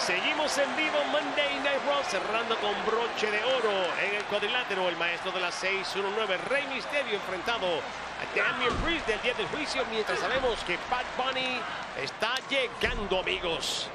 Seguimos en vivo Monday Night Raw, cerrando con broche de oro en el cuadrilátero. El maestro de las 619, Rey Mysterio, enfrentado a Damian Priest del día del juicio, mientras sabemos que Bad Bunny está llegando, amigos.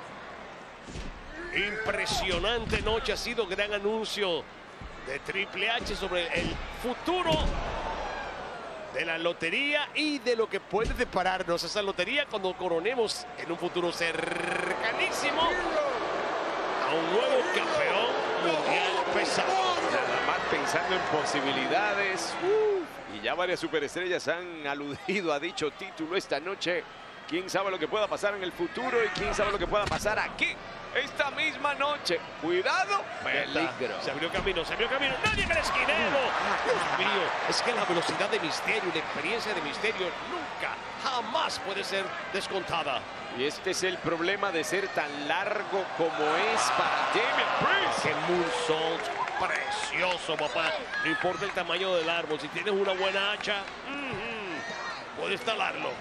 Impresionante noche, ha sido gran anuncio de Triple H sobre el futuro de la lotería y de lo que puede depararnos esa lotería cuando coronemos en un futuro cercanísimo a un nuevo campeón mundial pesado. Nada más pensando en posibilidades. Y ya varias superestrellas han aludido a dicho título esta noche. Quién sabe lo que pueda pasar en el futuro y quién sabe lo que pueda pasar aquí esta misma noche. Cuidado, peligro. Se abrió camino, nadie en el esquinero. Dios mío, es que la velocidad de Mysterio y la experiencia de Mysterio nunca, jamás puede ser descontada. Y este es el problema de ser tan largo como es para Damian Priest. Que moonsault precioso, papá. No importa el tamaño del árbol, si tienes una buena hacha, puedes talarlo.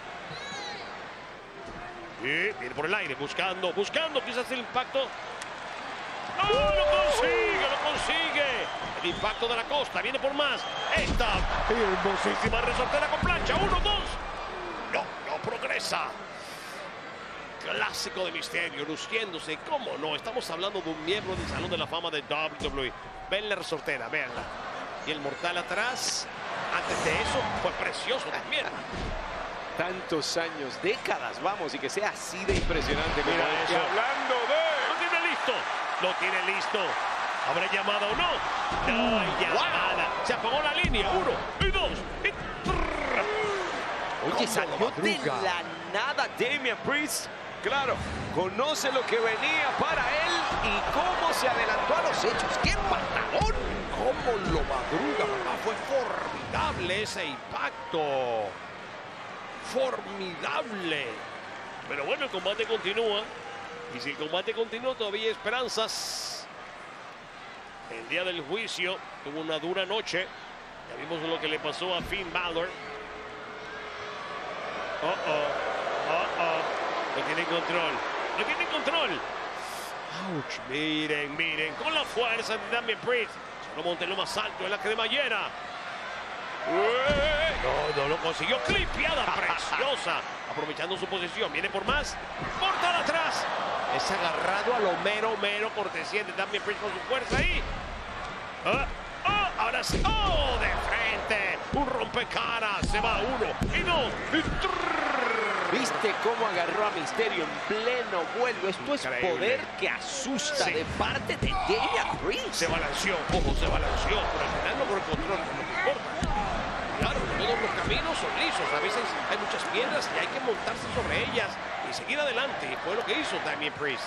Y viene por el aire, buscando quizás el impacto. ¡No! ¡Lo consigue! El impacto de la costa, viene por más. Esta hermosísima resortera con plancha. 1, 2. No progresa. Clásico de Mysterio, luciéndose. ¿Cómo no? Estamos hablando de un miembro del Salón de la Fama de WWE. Ven la resortera, véanla. Y el mortal atrás. Antes de eso, fue precioso también. Tantos años, décadas, vamos, y que sea así de impresionante. Mira como eso. Hablando de... Lo tiene listo. ¿Habrá llamada o no? No hay llamada. Se apagó la línea. 1 y 2. Oye, salió de la nada Damian Priest. Claro, conoce lo que venía para él y cómo se adelantó a los hechos. ¡Qué patadón! ¿Cómo lo madruga, papá? Fue formidable ese impacto. Formidable. Pero bueno, el combate continúa. Y si el combate continúa, todavía hay esperanzas. El día del juicio tuvo una dura noche. Ya vimos lo que le pasó a Finn Balor. No tiene control. Ouch. Miren. Con la fuerza de Damian Priest. Solo monte lo más alto de la cremallera. No lo consiguió. Clipeada preciosa. Aprovechando su posición. Viene por más. Mortal atrás. Es agarrado a lo mero cortesía de Damian Priest con su fuerza ahí. Ahora sí. De frente. Un rompecaras. Se va 1 y 2. ¿Viste cómo agarró a Mysterio en pleno vuelo? Esto es poder que asusta de parte de Damian Priest. Se balanceó. Pero al final logró el control. No importa. Claro, todos los caminos son lisos. A veces hay muchas piedras y hay que montarse sobre ellas y seguir adelante. Y fue lo que hizo Damian Priest.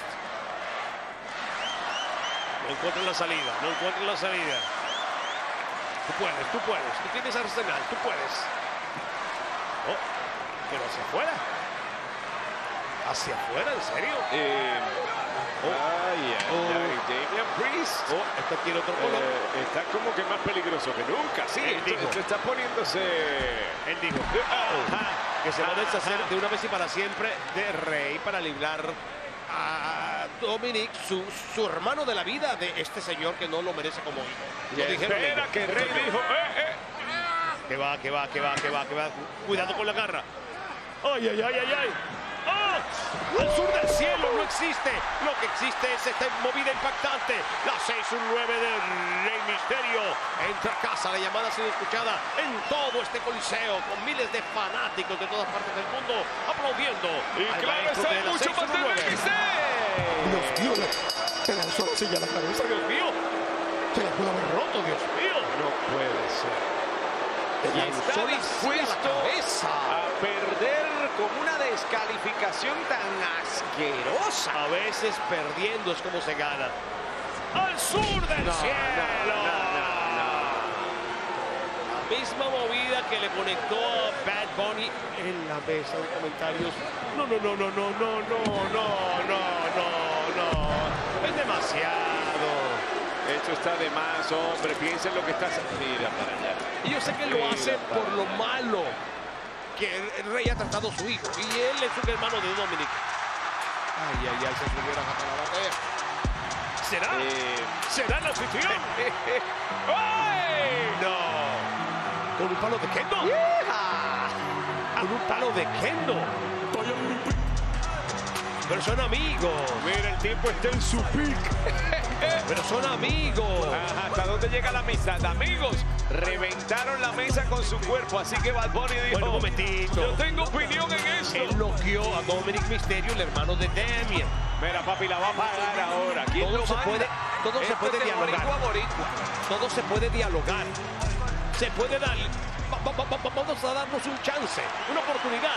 No encuentra la salida. Tú puedes. Tú tienes arsenal. Tú puedes. Pero hacia afuera. ¿Hacia afuera? ¿En serio? Damian Priest. Esto quiere otro color. Está como que más peligroso que nunca. Sí, esto está poniéndose... Él dijo que se va a deshacer de una vez y para siempre de Rey para librar a Dominic, su hermano de la vida, de este señor que no lo merece como hijo. Lo dijeron ellos. Que Rey dijo... Que va. Cuidado con la garra. ¡Ay! Al sur del cielo no existe. Lo que existe es esta movida impactante. La 619 de Rey Mysterio entra a casa. La llamada ha sido escuchada en todo este coliseo con miles de fanáticos de todas partes del mundo aplaudiendo. Y claro, está mucho más de Rey Mysterio. Dios mío, se lanzó la silla a la cabeza. Dios mío, se la pudo haber roto. Dios mío, no puede ser. Y está dispuesto a perder con una descalificación tan asquerosa. A veces perdiendo es como se gana. ¡Al sur del cielo! La misma movida que le conectó a Bad Bunny en la mesa de comentarios. No. Es demasiado. Esto está de más, hombre. Piensa en lo que está haciendo. Mira para allá. Y yo sé que lo hace por lo malo que el Rey ha tratado a su hijo. Y él es un hermano de Dominic. Ay, ay, ay, se subieron hasta la batea. ¿Será? ¿Será el anfitrión? ¡Ay! No. ¿Con un palo de kendo? Yeah. Con un palo de kendo. Pero son amigos. Mira, el tiempo está en su pick. Pero son amigos. Ajá, ¿hasta dónde llega la amistad? Amigos, reventaron la mesa con su cuerpo, así que Bad Bunny dijo, Bueno, un momentito. yo tengo opinión en esto. Él noqueó a Dominic Mysterio, el hermano de Damien. Mira, papi, la va a pagar ahora. ¿Quién Todo lo se manda? puede, todo se Esto puede es de dialogar. boricua a boricua. Todo se puede dialogar. Se puede dar. Vamos a darnos un chance, una oportunidad.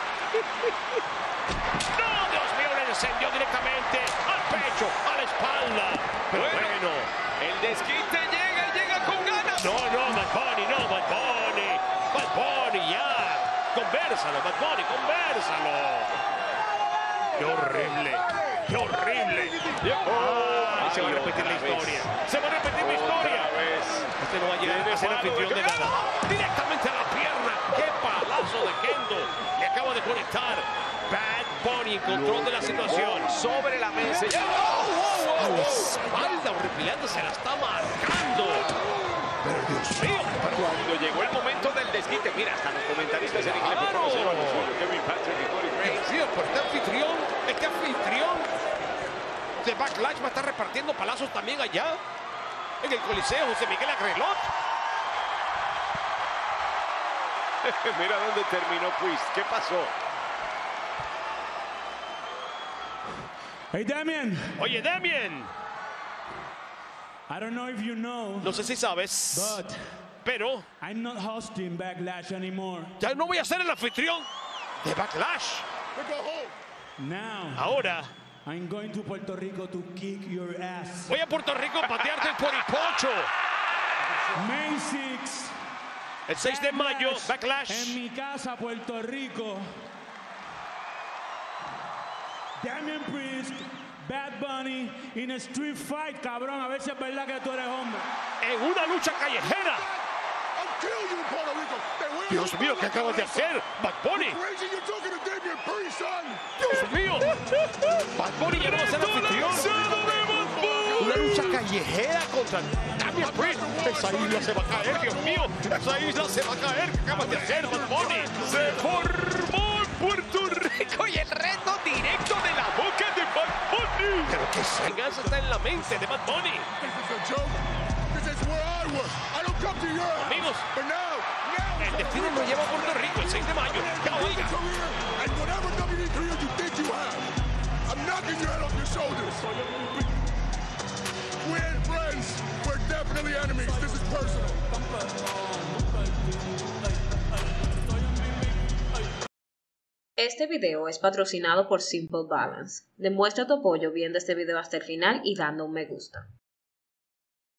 ¡No, Dios mío! Le descendió directamente al pecho, a la espalda. Pero bueno, el desquite llega y llega con ganas. no, Bad Bunny, no, Bad Bunny. Bad Bunny, ya. Conversalo, Bad Bunny, conversalo. ¡Qué horrible! ¡Qué horrible! Ay, se va a repetir la historia. Se va a repetir la historia. Este no va a llegar a ser anfitrión de nada. Directamente a la pierna. ¡Qué palazo de kendo! Le acaba de conectar. Bad Bunny en control de la situación. Sobre la mesa. A la espalda, horripilante, se la está marcando. Pero Dios mío. Cuando llegó el momento del desquite, mira, hasta los comentaristas en inglés. Kevin Patrick y Cody Graves. Sí, pero este anfitrión de Backlash va a estar repartiendo palazos también allá. En el Coliseo José Miguel Agrelot. Mira dónde terminó Twist. ¿Qué pasó? Hey, Damien. Oye, Damien. I don't know if you know, No sé si sabes, but pero I'm not hosting Backlash anymore. ya no voy a ser el anfitrión de Backlash. Now, Ahora I'm going to Puerto Rico to kick your ass. voy a Puerto Rico a patearte el poripocho. May 6, El 6 de mayo, en Backlash. mi casa, Puerto Rico. Damien Priest, Bad Bunny, in a street fight, cabrón. A ver si es verdad que tú eres hombre. En una lucha callejera. Dios mío, ¿qué acabas de hacer, Bad Bunny? Dios mío. Bad Bunny ya no va a ser anfitrión. Una lucha callejera contra Damien Priest. Esa isla se va a caer, Dios mío. Esa isla se va a caer. ¿Qué acabas de hacer, Bad Bunny? Se formó en Puerto Rico y el reto directo de la boca de Bad Bunny. Pero qué venganza está en la mente de Bad Bunny. Amigos, el destino nos lleva a Puerto Rico el 6 de mayo. Ya oiga. Este video es patrocinado por Simple Balance. Demuestra tu apoyo viendo este video hasta el final y dando un me gusta.